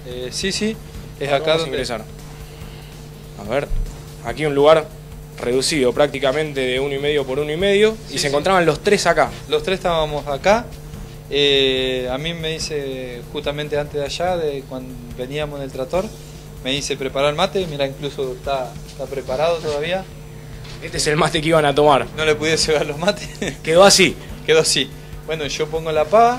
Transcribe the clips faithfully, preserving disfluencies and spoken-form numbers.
Eh, sí, sí, es Vamos acá a donde... ingresar. A ver, aquí un lugar reducido, prácticamente de uno y medio por uno y medio, Sí, y se sí. encontraban los tres acá. Los tres estábamos acá. Eh, a mí me dice, justamente antes de allá, de cuando veníamos en el tractor, me dice preparar el mate. Mira, incluso está, está preparado todavía. Este es el mate que iban a tomar. No le pude llevar los mates. Quedó así. Quedó así. Bueno, yo pongo la pava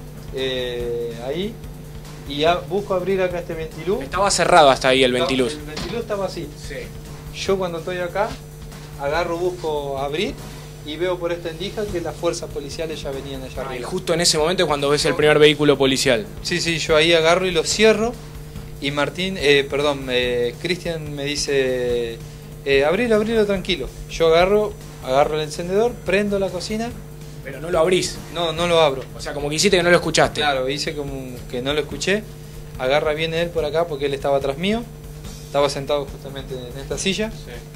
eh, ahí y ya busco abrir acá este ventilú. Estaba cerrado hasta ahí el Estaba- ventiluz. El ventilú estaba así. Sí. Yo cuando estoy acá, agarro, busco abrir y veo por esta endija que las fuerzas policiales ya venían allá Ah, y arriba. justo en ese momento es cuando ves el primer vehículo policial. Sí, sí, yo ahí agarro y lo cierro y Martín, eh, perdón, eh, Cristian me dice, eh, abrilo, abrilo tranquilo. Yo agarro, agarro el encendedor, prendo la cocina, Pero no lo abrís. no, no lo abro. O sea, como que hiciste que no lo escuchaste. Claro, hice como que no lo escuché. Agarra bien él por acá porque él estaba atrás mío. Estaba sentado justamente en esta silla.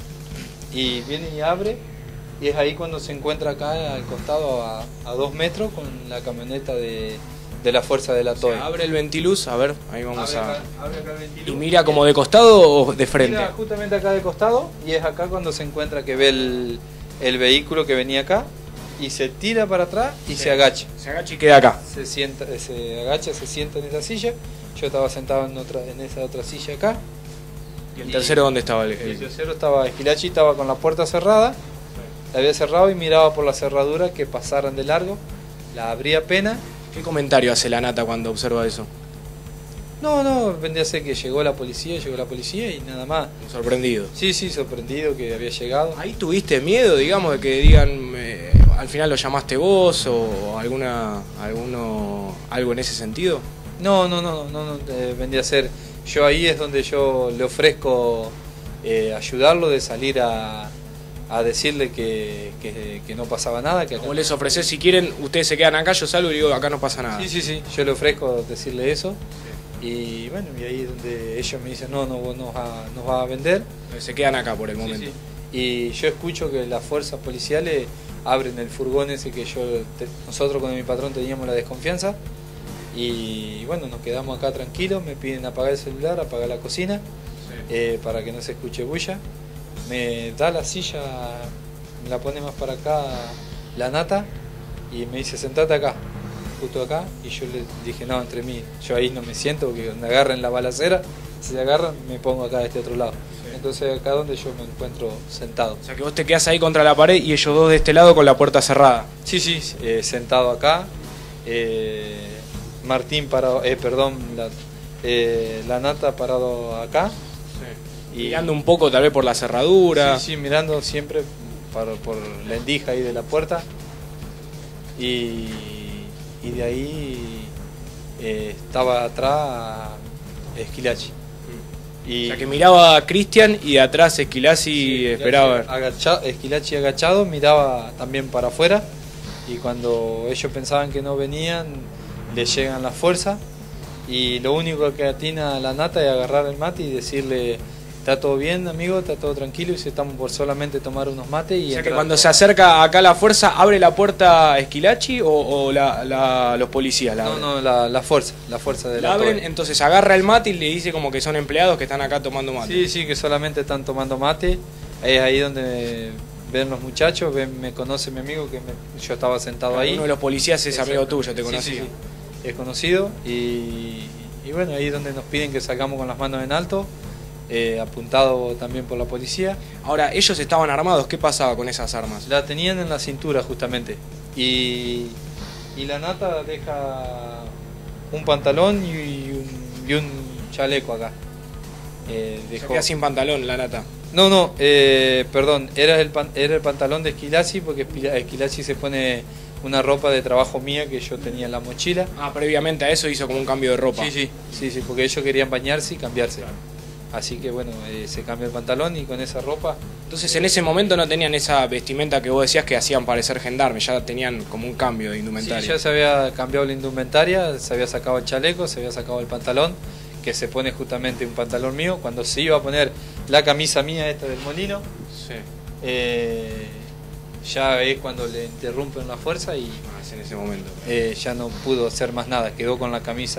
Sí. Y viene y abre. Y es ahí cuando se encuentra acá al costado a, a dos metros con la camioneta de, de la fuerza de la O sea, Toy. abre el ventiluz, a ver, ahí vamos Abre a... acá- abre acá el ventiluz. ¿Y mira como de costado o de frente? Mira justamente acá de costado. Y es acá cuando se encuentra que ve el, el vehículo que venía acá. Y se tira para atrás y Sí. se agacha. Se agacha y queda acá. Se sienta, se agacha, se sienta en esa silla. Yo estaba sentado en otra, en esa otra silla acá. ¿Y el Y- tercero dónde estaba? El, Y el el- tercero estaba, Esquilachi estaba con la puerta cerrada, la había cerrado y miraba por la cerradura que pasaran de largo, la abría apenas. ¿Qué comentario hace la nata cuando observa eso? No, no, vendría a ser que llegó la policía, llegó la policía y nada más. Sorprendido. Sí, sí, sorprendido que había llegado. ¿Ahí tuviste miedo, digamos, de que digan, eh, al final lo llamaste vos o alguna, alguno, algo en ese sentido? No, no, no, no, no, eh, vendría a ser, yo ahí es donde yo le ofrezco eh, ayudarlo, de salir a, a decirle que, que, que no pasaba nada. Que acá- Como les ofrecés, si quieren, ustedes se quedan acá, yo salgo y digo, acá no pasa nada. Sí, sí, sí, yo le ofrezco decirle eso. Y bueno, y ahí es donde ellos me dicen, no, no, vos nos vas a, nos vas a vender. Se quedan acá por el Sí, momento. sí. Y yo escucho que las fuerzas policiales abren el furgón ese que yo, te- nosotros con mi patrón teníamos la desconfianza. Y bueno, nos quedamos acá tranquilos, me piden apagar el celular, apagar la cocina, eh, para que no se escuche bulla. Me da la silla, me la pone más para acá la nata y me dice, sentate acá, justo acá. Y yo le dije, no, entre mí, yo ahí no me siento porque me agarren la balacera, si se agarran me pongo acá de este otro lado. Entonces acá donde yo me encuentro sentado. O sea que vos te quedás ahí contra la pared y ellos dos de este lado con la puerta cerrada. Sí, sí, eh, sentado acá. eh, Martín parado, eh, perdón, la, eh, la nata parado acá. Y Mirando un poco tal vez por la cerradura. Sí, sí, mirando siempre para, por la endija ahí de la puerta. Y, y de ahí eh, estaba atrás Esquilachi. Y, O sea que miraba a Cristian y de atrás Esquilaci sí, esperaba. agacha- Esquilachi agachado, miraba también para afuera. Y cuando ellos pensaban que no venían, le llegan las fuerzas. Y lo único que atina la nata es agarrar el mate y decirle: está todo bien, amigo, está todo tranquilo, y si estamos por solamente tomar unos mates. Y O sea que entrar cuando todo. se acerca acá la fuerza, ¿abre la puerta Esquilachi o, o la, la- los policías la No, abren? no, la, la fuerza, la fuerza de La la abren, torre. entonces agarra el mate y le dice como que son empleados que están acá tomando mate. Sí, sí, que solamente están tomando mate. Es ahí donde ven los muchachos, ven, me conoce mi amigo, que me- yo estaba sentado ahí. Uno de los policías es amigo Exacto. tuyo, te Sí, conocía. sí, sí. Es conocido y, y bueno, ahí es donde nos piden que salgamos con las manos en alto, eh, apuntado también por la policía. Ahora, ellos estaban armados, ¿qué pasaba con esas armas? La tenían en la cintura justamente. Y, y la nata deja un pantalón y un, y un chaleco acá. Eh, Se dejó- queda sin pantalón la nata. No, no, eh, perdón, era el, pan- era el pantalón de Esquilaci, porque Espila- Esquilaci se pone una ropa de trabajo mía que yo tenía en la mochila. Ah, previamente a eso hizo como un cambio de ropa. Sí, sí, sí, sí, porque ellos querían bañarse y cambiarse. Así que bueno, eh, se cambia el pantalón y con esa ropa. Entonces en ese momento no tenían esa vestimenta que vos decías que hacían parecer gendarmes, ya tenían como un cambio de Sí, indumentaria. ya se había cambiado la indumentaria, se había sacado el chaleco, se había sacado el pantalón, que se pone justamente un pantalón mío. Cuando se iba a poner la camisa mía esta del molino, Sí. eh, ya es cuando le interrumpen la fuerza y Ah, es en ese momento. eh, ya no pudo hacer más nada, quedó con la camisa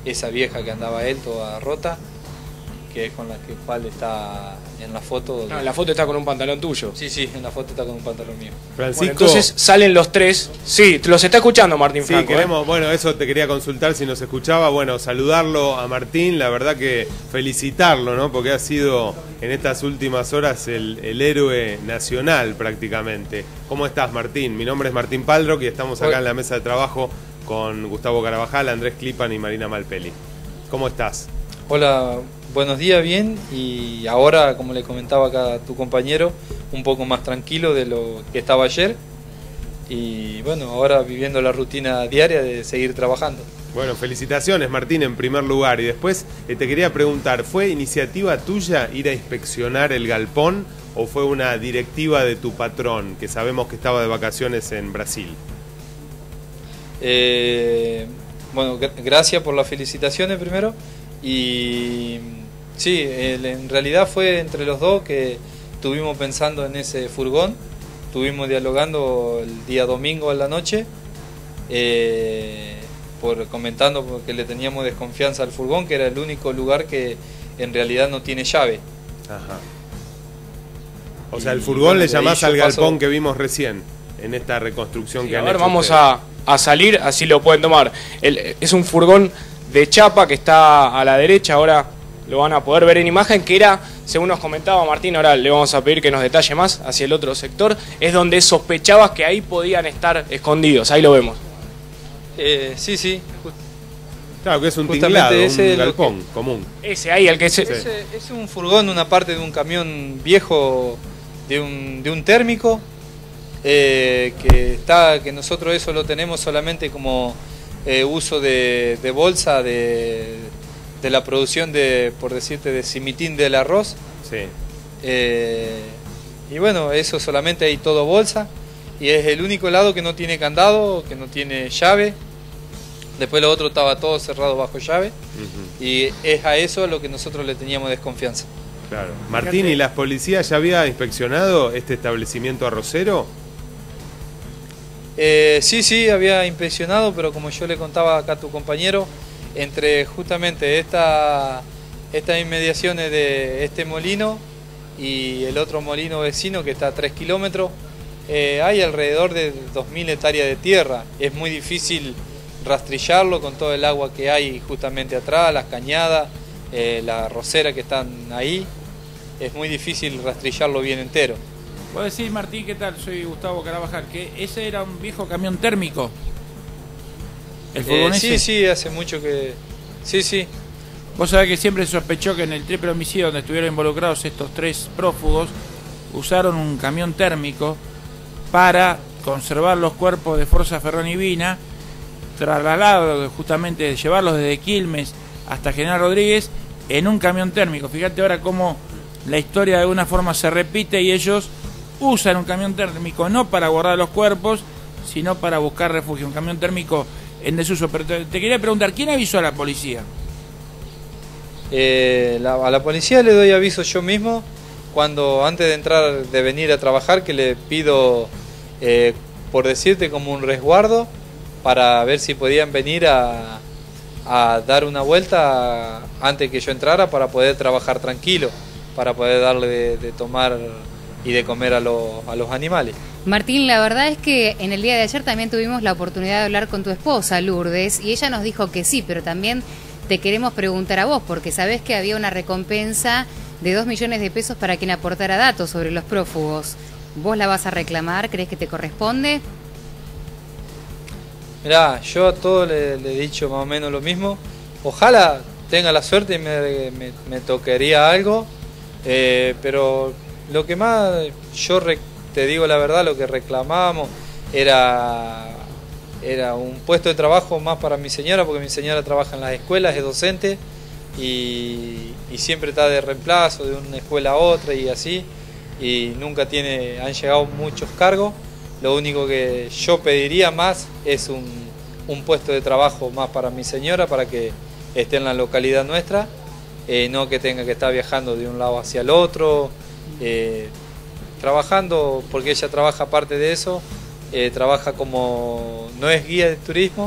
esa vieja que andaba él toda rota, que es con la que cual está en la foto. No, en la foto está con un pantalón tuyo. Sí, sí, en la foto está con un pantalón mío. Francisco, Bueno, entonces salen los tres. Sí, los está escuchando Martín sí, Franco. queremos, ¿eh? bueno, eso te quería consultar si nos escuchaba. Bueno, saludarlo a Martín, la verdad que felicitarlo, ¿no? Porque ha sido en estas últimas horas el, el héroe nacional prácticamente. ¿Cómo estás, Martín? Mi nombre es Martín Paldrock y estamos acá en la mesa de trabajo con Gustavo Carabajal, Andrés Clipan y Marina Malpeli. ¿Cómo estás? Hola, buenos días, bien, y ahora, como le comentaba acá a tu compañero, un poco más tranquilo de lo que estaba ayer, y bueno, ahora viviendo la rutina diaria de seguir trabajando. Bueno, felicitaciones, Martín, en primer lugar, y después eh, te quería preguntar, ¿fue iniciativa tuya ir a inspeccionar el galpón o fue una directiva de tu patrón, que sabemos que estaba de vacaciones en Brasil? Eh, bueno, gr- gracias por las felicitaciones primero. Y sí, el, en realidad fue entre los dos que estuvimos pensando en ese furgón, estuvimos dialogando el día domingo a la noche, eh, por comentando porque le teníamos desconfianza al furgón, que era el único lugar que en realidad no tiene llave. Ajá. O sea, Y, el furgón bueno, le de ahí llamás yo al galpón paso- que vimos recién, en esta reconstrucción Sí, que a han ver, hecho vamos ustedes. a, a salir, así lo pueden tomar. El, es un furgón de chapa que está a la derecha, ahora lo van a poder ver en imagen, que era, según nos comentaba Martín, ahora le vamos a pedir que nos detalle más, hacia el otro sector, es donde sospechabas que ahí podían estar escondidos, ahí lo vemos. Eh, sí, sí, just- Claro, que es un Justamente tinglado, ese un es lo galpón común. Ese ahí, el que se... Sí. es, es un furgón, una parte de un camión viejo, de un, de un térmico, eh, que está, que nosotros eso lo tenemos solamente como eh, uso de, de bolsa de, de la producción de, por decirte, de cimitín del arroz. Sí. Eh, y bueno, eso solamente hay todo bolsa, y es el único lado que no tiene candado, que no tiene llave. Después lo otro estaba todo cerrado bajo llave, Ujú. y es a eso a lo que nosotros le teníamos desconfianza. Claro. Martín, ¿y las policías ya había inspeccionado este establecimiento arrocero? Eh, sí, sí, había impresionado, pero como yo le contaba acá a tu compañero, entre justamente esta, estas inmediaciones de este molino y el otro molino vecino que está a tres kilómetros, eh, hay alrededor de dos mil hectáreas de tierra. Es muy difícil rastrillarlo con todo el agua que hay justamente atrás, las cañadas, eh, la arrocera que están ahí. Es muy difícil rastrillarlo bien entero. Vos decís, Martín, ¿qué tal? Soy Gustavo Carabajal, que ese era un viejo camión térmico. El furgón Eh, ese. sí, sí, hace mucho que... Sí, sí. Vos sabés que siempre se sospechó que en el triple homicidio donde estuvieron involucrados estos tres prófugos, usaron un camión térmico para conservar los cuerpos de Forza Ferrón y Vina, trasladarlos, justamente llevarlos desde Quilmes hasta General Rodríguez en un camión térmico. Fíjate ahora cómo la historia de alguna forma se repite y ellos usan un camión térmico no para guardar los cuerpos, sino para buscar refugio. Un camión térmico en desuso. Pero te, te quería preguntar, ¿quién avisó a la policía? Eh, la- a la policía le doy aviso yo mismo cuando antes de entrar, de venir a trabajar, que le pido, eh, por decirte, como un resguardo para ver si podían venir a, a dar una vuelta antes que yo entrara para poder trabajar tranquilo, para poder darle de, de tomar y de comer a, los- a los animales. Martín, la verdad es que en el día de ayer también tuvimos la oportunidad de hablar con tu esposa, Lourdes, y ella nos dijo que sí, pero también te queremos preguntar a vos, porque sabés que había una recompensa de dos millones de pesos para quien aportara datos sobre los prófugos. ¿Vos la vas a reclamar? ¿Crees que te corresponde? Mirá, yo a todos le, le he dicho más o menos lo mismo. Ojalá tenga la suerte y me, me, me tocaría algo, eh, pero lo que más, yo re- te digo la verdad, lo que reclamábamos era, era un puesto de trabajo más para mi señora, porque mi señora trabaja en las escuelas, es docente, y, y siempre está de reemplazo de una escuela a otra y así, y nunca tiene, han llegado muchos cargos. Lo único que yo pediría más es un, un puesto de trabajo más para mi señora, para que esté en la localidad nuestra, eh, no que tenga que estar viajando de un lado hacia el otro, eh, trabajando, porque ella trabaja aparte de eso, eh, trabaja como, no es guía de turismo,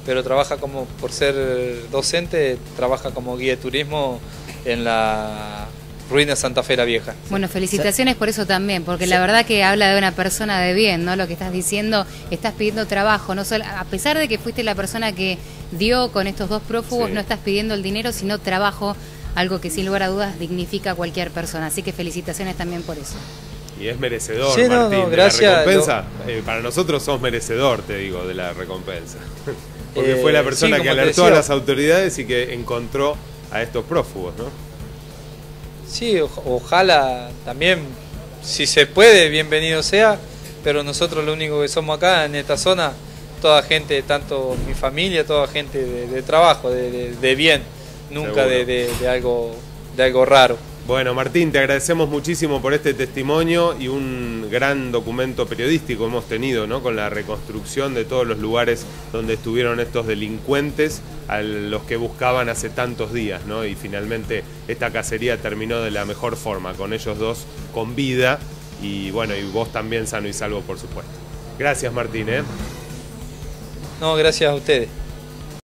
pero trabaja como, por ser docente, trabaja como guía de turismo en la ruina Santa Fe la Vieja. Bueno, felicitaciones por eso también, porque sí, la verdad que habla de una persona de bien, ¿no? Lo que estás diciendo, estás pidiendo trabajo, no solo, a pesar de que fuiste la persona que dio con estos dos prófugos, sí, no estás pidiendo el dinero, sino trabajo, algo que sin lugar a dudas dignifica a cualquier persona. Así que felicitaciones también por eso. Y es merecedor, sí, Martín, no, no, gracias, de la recompensa. Lo... Eh, para nosotros sos merecedor, te digo, de la recompensa. Porque eh, fue la persona sí, que alertó a las autoridades y que encontró a estos prófugos, ¿no? Sí, o, ojalá también, si se puede, bienvenido sea, pero nosotros lo único que somos acá en esta zona, toda gente, tanto mi familia, toda gente de, de trabajo, de, de, de bien, nunca de, de, de, algo, de algo raro. Bueno, Martín, te agradecemos muchísimo por este testimonio y un gran documento periodístico hemos tenido, ¿no? Con la reconstrucción de todos los lugares donde estuvieron estos delincuentes a los que buscaban hace tantos días, ¿no? Y finalmente esta cacería terminó de la mejor forma, con ellos dos con vida y bueno, y vos también sano y salvo, por supuesto. Gracias, Martín, ¿eh? No, gracias a ustedes.